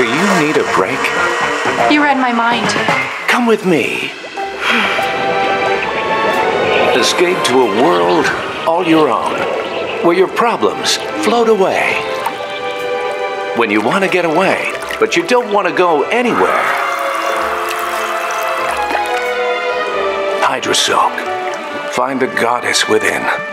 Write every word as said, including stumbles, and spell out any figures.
Do you need a break? You read my mind. Come with me. Escape to a world all your own, where your problems float away. When you want to get away, but you don't want to go anywhere. Hydra Soak. Find the goddess within.